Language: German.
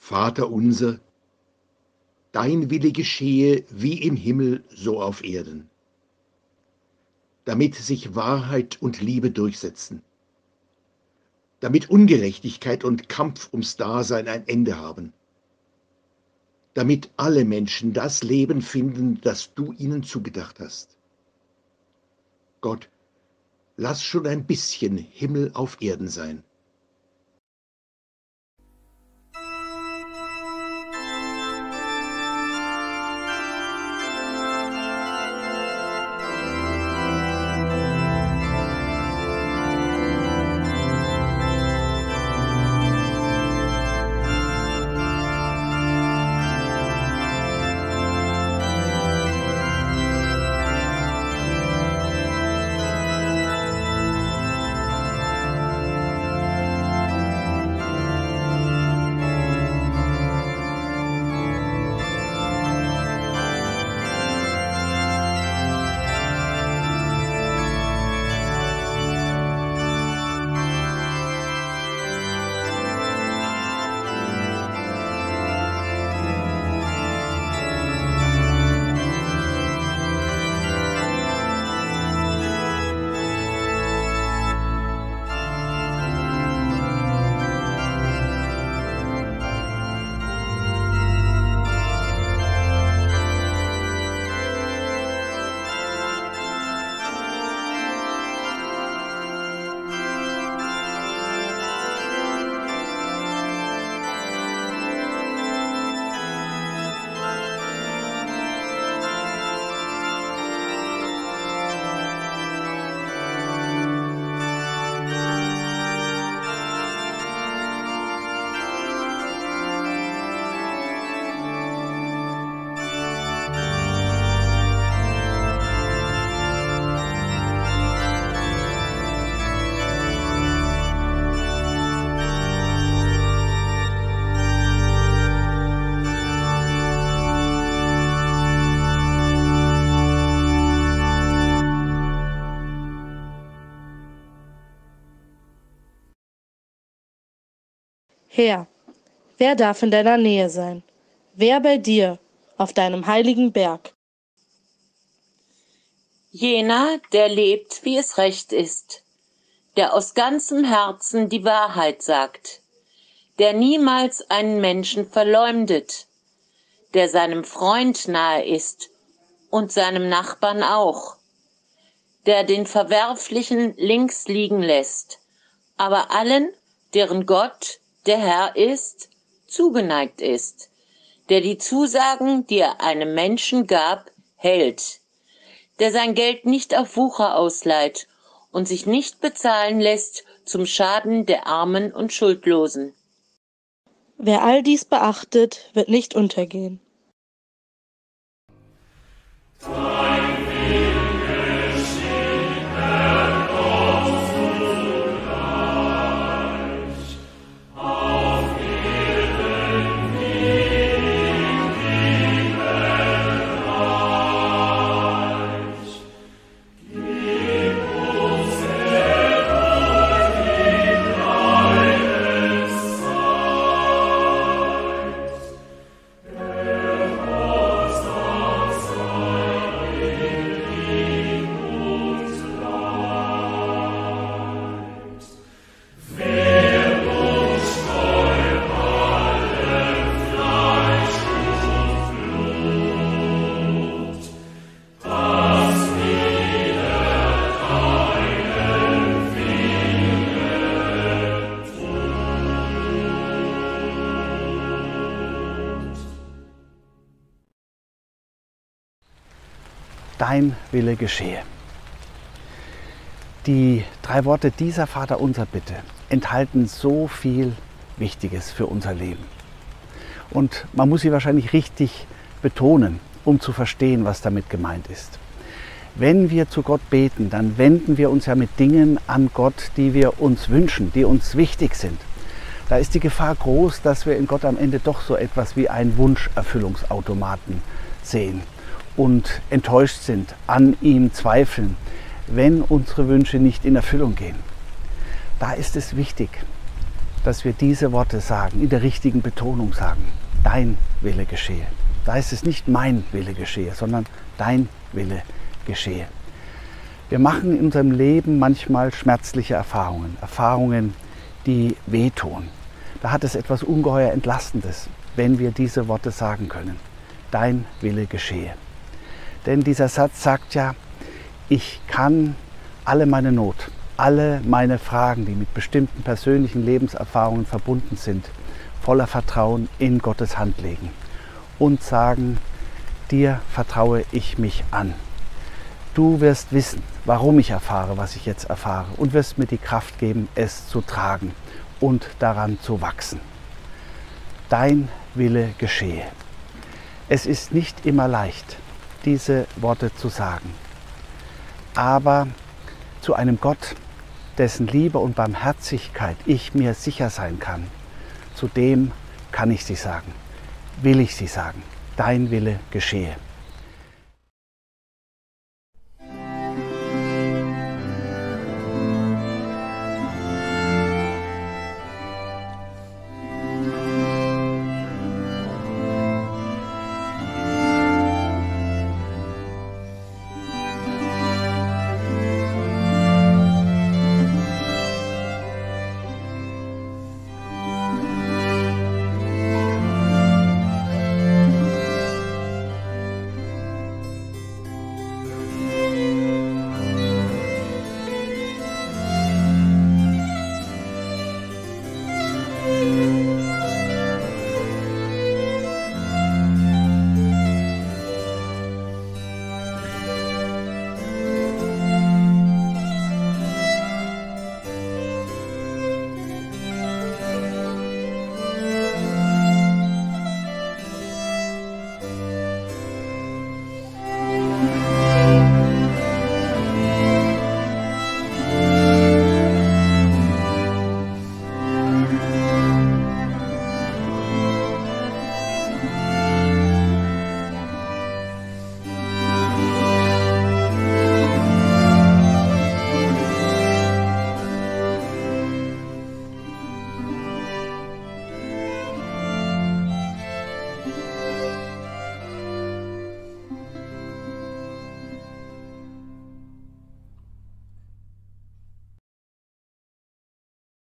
Vater unser, dein Wille geschehe wie im Himmel, so auf Erden. Damit sich Wahrheit und Liebe durchsetzen. Damit Ungerechtigkeit und Kampf ums Dasein ein Ende haben. Damit alle Menschen das Leben finden, das du ihnen zugedacht hast. Gott, lass schon ein bisschen Himmel auf Erden sein. Herr, wer darf in deiner Nähe sein? Wer bei dir auf deinem heiligen Berg? Jener, der lebt, wie es recht ist, der aus ganzem Herzen die Wahrheit sagt, der niemals einen Menschen verleumdet, der seinem Freund nahe ist und seinem Nachbarn auch, der den Verwerflichen links liegen lässt, aber allen, deren Gott der Herr ist, zugeneigt ist, der die Zusagen, die er einem Menschen gab, hält, der sein Geld nicht auf Wucher ausleiht und sich nicht bezahlen lässt zum Schaden der Armen und Schuldlosen. Wer all dies beachtet, wird nicht untergehen. Dein Wille geschehe. Die 3 Worte dieser Vaterunser Bitte enthalten so viel Wichtiges für unser Leben. Und man muss sie wahrscheinlich richtig betonen, um zu verstehen, was damit gemeint ist. Wenn wir zu Gott beten, dann wenden wir uns ja mit Dingen an Gott, die wir uns wünschen, die uns wichtig sind. Da ist die Gefahr groß, dass wir in Gott am Ende doch so etwas wie einen Wunscherfüllungsautomaten sehen und enttäuscht sind, an ihm zweifeln, wenn unsere Wünsche nicht in Erfüllung gehen. Da ist es wichtig, dass wir diese Worte sagen, in der richtigen Betonung sagen. Dein Wille geschehe. Da ist es nicht mein Wille geschehe, sondern dein Wille geschehe. Wir machen in unserem Leben manchmal schmerzliche Erfahrungen, Erfahrungen, die wehtun. Da hat es etwas ungeheuer Entlastendes, wenn wir diese Worte sagen können. Dein Wille geschehe. Denn dieser Satz sagt ja, ich kann alle meine Not, alle meine Fragen, die mit bestimmten persönlichen Lebenserfahrungen verbunden sind, voller Vertrauen in Gottes Hand legen und sagen, dir vertraue ich mich an. Du wirst wissen, warum ich erfahre, was ich jetzt erfahre und wirst mir die Kraft geben, es zu tragen und daran zu wachsen. Dein Wille geschehe. Es ist nicht immer leicht, diese Worte zu sagen, aber zu einem Gott, dessen Liebe und Barmherzigkeit ich mir sicher sein kann, zu dem kann ich sie sagen, will ich sie sagen. Dein Wille geschehe.